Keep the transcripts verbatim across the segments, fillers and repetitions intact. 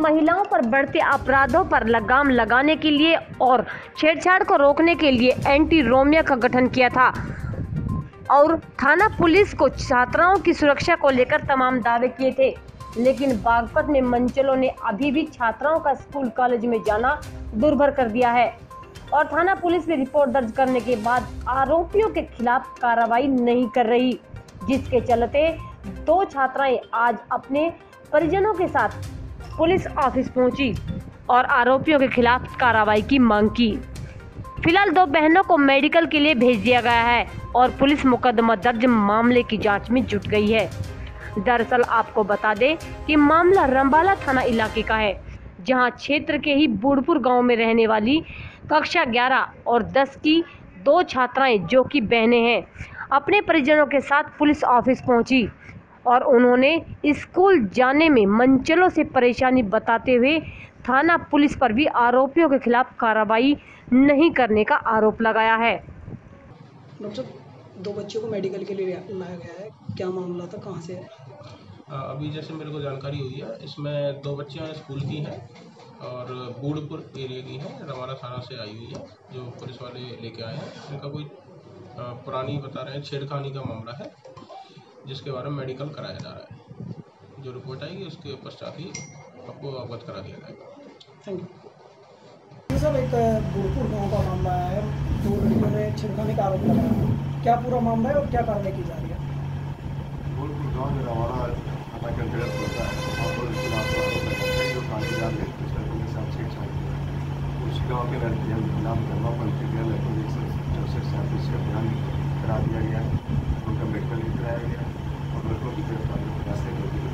महिलाओं पर बढ़ते अपराधों पर लगाम लगाने के लिए और छेड़छाड़ को रोकने के लिए एंटी रोमियो का गठन किया था और थाना पुलिस को छात्राओं की सुरक्षा को लेकर तमाम दावे किए थे। लेकिन बागपत में मंचलों ने अभी भी छात्राओं का स्कूल कॉलेज में जाना दुर्भर कर दिया है और थाना पुलिस में रिपोर्ट दर्ज करने के बाद आरोपियों के खिलाफ कार्रवाई नहीं कर रही, जिसके चलते दो छात्राएं आज अपने परिजनों के साथ पुलिस ऑफिस पहुंची और आरोपियों के खिलाफ कार्रवाई की मांग की। फिलहाल दो बहनों को मेडिकल के लिए भेज दिया गया है और पुलिस मुकदमा दर्ज मामले की जांच में जुट गई है। दरअसल आपको बता दें कि मामला रंबाला थाना इलाके का है, जहां क्षेत्र के ही बूढ़पुर गांव में रहने वाली कक्षा ग्यारह और दस की दो छात्राएं जो कि बहनें हैं, अपने परिजनों के साथ पुलिस ऑफिस पहुंची और उन्होंने स्कूल जाने में मंचलों से परेशानी बताते हुए थाना पुलिस पर भी आरोपियों के खिलाफ कार्रवाई नहीं करने का आरोप लगाया है। डॉक्टर, दो बच्चों को मेडिकल के लिए लाया गया है, क्या मामला था, कहाँ से है? अभी जैसे मेरे को जानकारी हुई है, इसमें दो बच्चियां स्कूल की हैं और बूढ़पुर एरिया की हैं, रवाना थाना से आई हुई है, जो पुलिस वाले लेके आए हैं। इनका कोई पुरानी बता रहे हैं छेड़खानी का मामला है, जिसके बारे में मेडिकल कराया जा रहा है। जो रिपोर्ट आएगी उसके पश्चात ही आपको अवगत करा दिया जाएगा। Thank you sir. एक बूढ़पुर गाँव का मामला है, दो लड़कियों ने छेड़खानी का आरोप लगाया, क्या पूरा मामला है और क्या कार्रवाई की जा रही है? बूढ़पुर गाँव में रवाना थाना के अंतर्गत होता है, वहाँ पर उसके नाम जो कांटीदार ने कुछ लड़कों के साथ छेड़छाड़ किया। उस गाँव के लड़कियाँ नाम धर्मा पंचायत लड़कों एक सौ चौसठ से ऑफिस का अभियान करा दिया गया है, उनका मेडिकल भी कराया गया और लड़कों की गिरफ्तारी का प्रयास किया।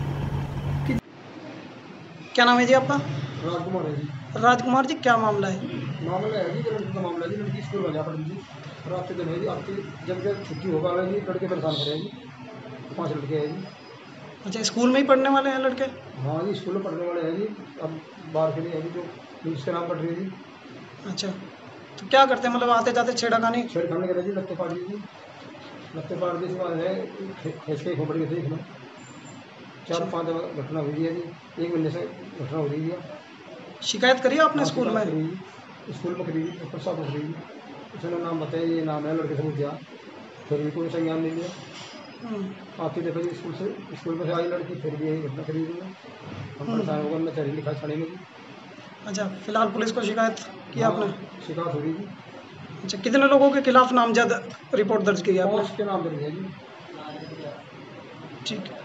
क्या नाम है जी आपका? राजकुमार है जी। राजकुमार जी, क्या मामला है? मामला है जी, लड़की का मामला है जी। लड़की स्कूल बजा पड़ी जी, रात के दिन है जी। आपकी जब जब छुट्टी होगा है जी, लड़के परेशान करें जी। पाँच लड़के हैं जी। अच्छा, स्कूल में ही पढ़ने वाले हैं लड़के? हाँ जी, स्कूल में पढ़ने वाले हैं जी। अब बाहर के लिए है जी, जो इसके नाम पढ़ रही है जी। अच्छा, तो क्या करते हैं, मतलब आते जाते छेड़खानी छेड़खानी करे जी, लत्ते पाड़ जी, लत्ते पाड़ दी है, खींच के खोपड़ के थे इसमें। चार पाँच घटना हुई है जी, एक महीने से घटना हो रही है। शिकायत करी आपने स्कूल में? स्कूल में करी, प्रसाद हो रही, उसने नाम बताया ये नाम है, लड़के से पूछा, फिर भी कोई संज्ञान नहीं लिया। आती देखो जी, स्कूल से स्कूल में से आई लड़की, फिर भी यही घटना करी हुई। हम परेशान होकर मैं चढ़ी लिखा छाने में। अच्छा, फिलहाल पुलिस को शिकायत की आपने? शिकायत हो रही जी। अच्छा, कितने लोगों के खिलाफ नामजद रिपोर्ट दर्ज की है आपने? उसके नाम दर्ज है जी। ठीक है।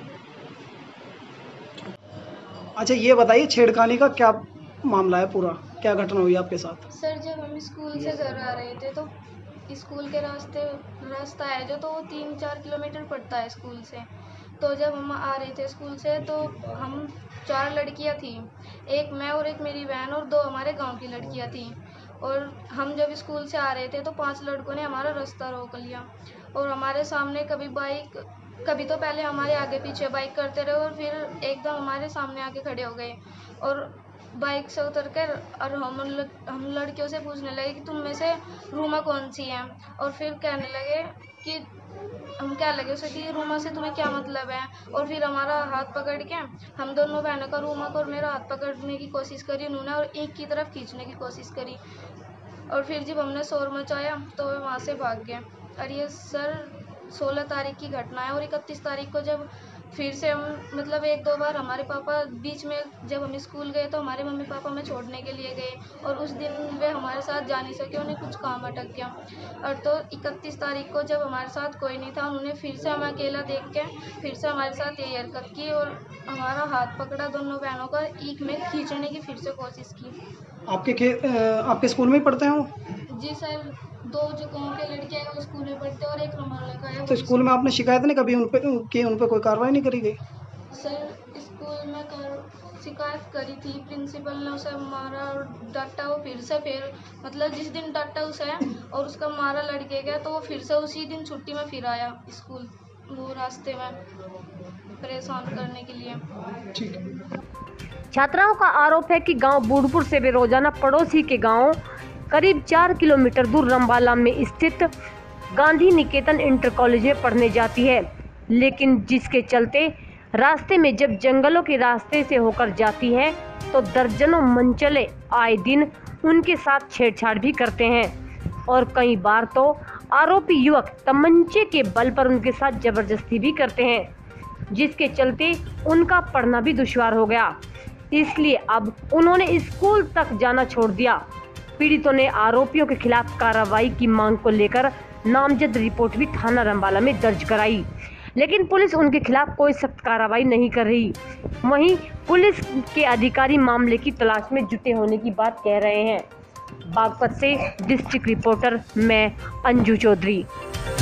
अच्छा, ये बताइए छेड़खानी का क्या मामला है, पूरा क्या घटना हुई आपके साथ? सर, जब हम स्कूल से घर आ रहे थे तो स्कूल के रास्ते रास्ता है जो, तो वो तीन चार किलोमीटर पड़ता है स्कूल से। तो जब हम आ रहे थे स्कूल से तो हम चार लड़कियां थी, एक मैं और एक मेरी बहन और दो हमारे गांव की लड़कियां थी। और हम जब स्कूल से आ रहे थे तो पांच लड़कों ने हमारा रास्ता रोक लिया और हमारे सामने कभी बाइक, कभी तो पहले हमारे आगे पीछे बाइक करते रहे और फिर एकदम हमारे सामने आके खड़े हो गए और बाइक से उतर कर और हम हम लड़कियों से पूछने लगे कि तुम में से रूमा कौन सी है, और फिर कहने लगे कि हम क्या लगे उसे कि रूमा से तुम्हें क्या मतलब है। और फिर हमारा हाथ पकड़ के हम दोनों बहनों का, रूमा को और मेरा हाथ पकड़ने की कोशिश करी उन्होंने और एक की तरफ खींचने की कोशिश करी और फिर जब हमने शोर मचाया तो वे वहाँ से भाग गए। और ये सर सोलह तारीख की घटना है और इकतीस तारीख को जब फिर से हम मतलब एक दो बार हमारे पापा बीच में जब हम स्कूल गए तो हमारे मम्मी पापा हमें छोड़ने के लिए गए और उस दिन वे हमारे साथ जा नहीं सके, उन्हें कुछ काम अटक गया। और तो इकतीस तारीख को जब हमारे साथ कोई नहीं था, उन्होंने फिर से हमें अकेला देख के फिर से हमारे साथ यही हरकत की और हमारा हाथ पकड़ा, दोनों बहनों का एक में खींचने की फिर से कोशिश की। आपके खे, आपके स्कूल में ही पढ़ते हैं वो? जी सर, दो जो गाँव के लड़के हैं वो स्कूल में पढ़ते हैं और एक हमारा लड़का है। तो स्कूल में आपने शिकायत नहीं कभी उन पे की, उन पे कोई कार्रवाई नहीं करी गई? सर, स्कूल में कर शिकायत करी थी, प्रिंसिपल ने उसे मारा और डांटा। वो फिर से फिर मतलब जिस दिन डांटा उसे और उसका मारा लड़के का, तो वो फिर से उसी दिन छुट्टी में फिर आया स्कूल, वो रास्ते में परेशान करने के लिए। ठीक है। छात्राओं का आरोप है कि गांव बूढ़पुर से वे रोजाना पड़ोसी के गांव करीब चार किलोमीटर दूर रंबाला में स्थित गांधी निकेतन इंटर कॉलेज में पढ़ने जाती है, लेकिन जिसके चलते रास्ते में जब जंगलों के रास्ते से होकर जाती है तो दर्जनों मनचले आए दिन उनके साथ छेड़छाड़ भी करते हैं और कई बार तो आरोपी युवक तमंचे के बल पर उनके साथ जबरदस्ती भी करते हैं, जिसके चलते उनका पढ़ना भी दुश्वार हो गया। इसलिए अब उन्होंने स्कूल तक जाना छोड़ दिया। पीड़ितों ने आरोपियों के खिलाफ कार्रवाई की मांग को लेकर नामजद रिपोर्ट भी थाना रंबाला में दर्ज कराई, लेकिन पुलिस उनके खिलाफ कोई सख्त कार्रवाई नहीं कर रही। वहीं पुलिस के अधिकारी मामले की तलाश में जुटे होने की बात कह रहे हैं। बागपत से डिस्ट्रिक्ट रिपोर्टर मैं अंजू चौधरी।